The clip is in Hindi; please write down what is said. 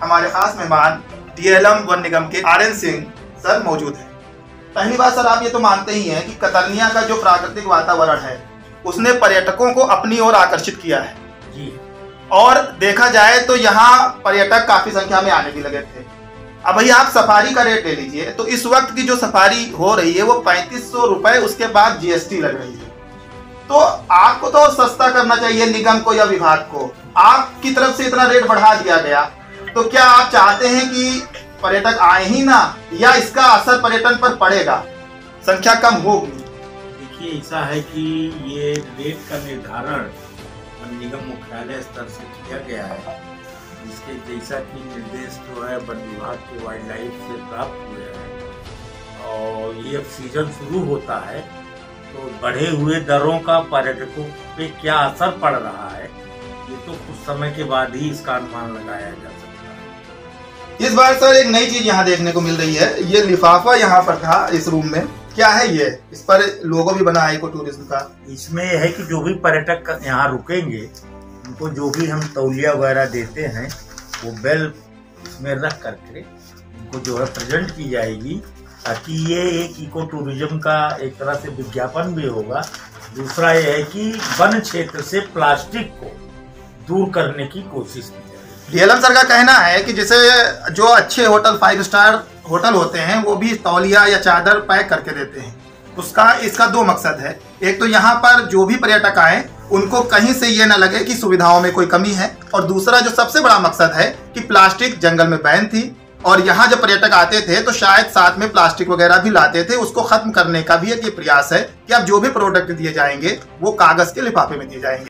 हमारे खास मेहमान DLM वन निगम के RN सिंह सर मौजूद हैं। पहली बात सर, आप ये तो मानते ही हैं कि कतरनिया का जो प्राकृतिक वातावरण है उसने पर्यटकों को अपनी ओर आकर्षित किया है जी। और देखा जाए तो यहाँ पर्यटक काफी संख्या में आने भी लगे थे। अब भैया आप सफारी का रेट ले लीजिए, तो इस वक्त की जो सफारी हो रही है वो 3500 रुपए, उसके बाद GST लग रही है। तो आपको तो सस्ता करना चाहिए निगम को या विभाग को। आपकी तरफ से इतना रेट बढ़ा दिया गया, तो क्या आप चाहते हैं कि पर्यटक आए ही ना, या इसका असर पर्यटन पर पड़ेगा, संख्या कम होगी? देखिए, ऐसा है कि ये रेट का निर्धारण वन निगम मुख्यालय स्तर से किया गया है, जिसके जैसा कि निर्देश जो है वन विभाग के वाइल्ड लाइफ से प्राप्त हुए हैं। और ये अब सीजन शुरू होता है तो बढ़े हुए दरों का पर्यटकों पे क्या असर पड़ रहा है, ये तो कुछ समय के बाद ही इसका अनुमान लगाया जा सकता है। इस बार सर एक नई चीज यहाँ देखने को मिल रही है। ये लिफाफा यहाँ पर था इस रूम में, क्या है ये? इस पर लोगो भी बना है इको टूरिज्म का। इसमें है कि जो भी पर्यटक यहाँ रुकेंगे उनको जो भी हम तौलिया वगैरह देते हैं वो बेल इसमें रख करके उनको जो है प्रेजेंट की जाएगी, ताकि ये एक इको टूरिज्म का एक तरह से विज्ञापन भी होगा। दूसरा ये है कि वन क्षेत्र से प्लास्टिक को दूर करने की कोशिश की जाएगी। DLM सर का कहना है कि जैसे जो अच्छे होटल 5 स्टार होटल होते हैं वो भी तौलिया या चादर पैक करके देते हैं। इसका 2 मकसद है। एक तो यहाँ पर जो भी पर्यटक आए उनको कहीं से ये ना लगे कि सुविधाओं में कोई कमी है, और दूसरा जो सबसे बड़ा मकसद है कि प्लास्टिक जंगल में बैन थी और यहाँ जब पर्यटक आते थे तो शायद साथ में प्लास्टिक वगैरह भी लाते थे। उसको खत्म करने का भी एक ये प्रयास है कि अब जो भी प्रोडक्ट दिए जाएंगे वो कागज के लिफाफे में दिए जाएंगे।